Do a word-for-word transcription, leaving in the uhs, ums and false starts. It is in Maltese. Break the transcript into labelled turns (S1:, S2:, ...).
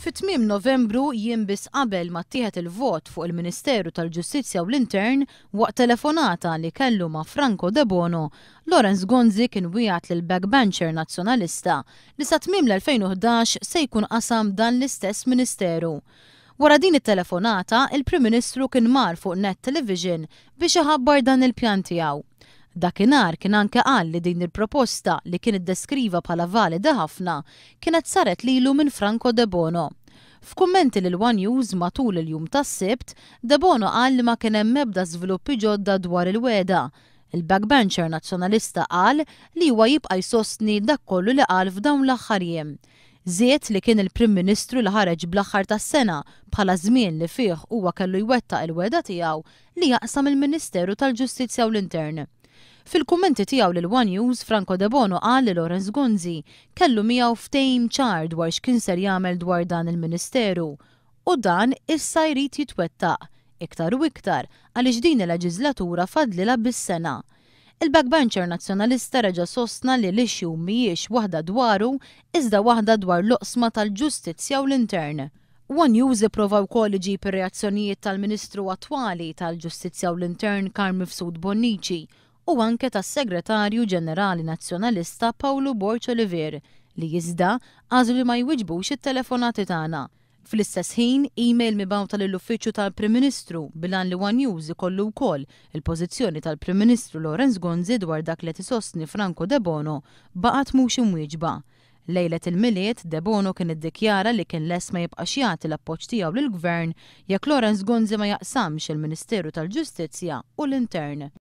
S1: Fit-tmiem Novembru jiem biss qabel ma ttieħed il-vot fuq il-Ministeru tal-Ġustizzja u l-Intern waqt telefonata li kellu ma' Franco De Bono, Lawrence Gonzi kien wiegħed lil backbencher nazzjonalista li sa tmiem l-elfejn u ħdax se jkun qasam dan l-istess Ministeru. Wara din it-telefonata, il-Prim Ministru kien mar fuq Net Television biex iħabbar dan il-pjan tiegħu. Dakinhar kien anke qal li din il-proposta li kien iddeskriva bħala valida ħafna kienet saret lilu minn Franco De Bono. F'kummenti lil One News matul il-jum tas-Sibt, De Bono qal li ma kien hemm ebda żviluppi ġodda dwar il-weda. Il-backbencher nazzjonalista qal li huwa jibqa' jsostni dak kollu li qal f'dawn l-aħħar jiem. Żied li kien il-Prim Ministru li ħareġ bl-aħħar tas-sena bħala żmien li fih huwa kellu jwettaq il-weda tiegħu li jaqsam il-Ministeru tal-Ġustizzja u l-Intern. Fil-kummenti tiegħu lil One News, Franco De Bono qal li Lawrence Gonzi kellu miegħu ftehim ċar dwar x'kien ser jagħmel dwar dan il-Ministeru. U dan issa jrid jitwettaq iktar u iktar għaliex din il-leġiżlatura fadlilha bis-sena. Il-backbencher nazzjonalista reġa' sostna li l-issue mhijiex waħda dwaru iżda waħda dwar l-oqsma tal-Ġustizzja u l-Intern. One News ipprova wkoll iġib ir-reazzjonijiet tal-Ministru attwali tal-Ġustizzja u l-Intern Carl Mifsud Bonnici u anke tas-Segretarju Ġenerali Nazzjonalista Paolo Borg Olivier li iżda għażlu li ma jwiġbux it-telefonati tagħna. Fl-istess ħin, email mibgħuta lill-Uffiċċju tal-Prim Ministru bilan li One News ikollu wkoll il-pożizzjoni tal-Prim Ministru Lawrence Gonzi dwar dak li tisostni Franco De Bono baqgħet mhux imwieġba. Lejlet il-miliet, De Bono kien iddikjara li kien lest ma jibqax jagħti l-appoġġ tiegħu lill-Gvern jekk Lawrence Gonzi ma jaqsamx il-Ministeru tal-Ġustizzja u l-Intern.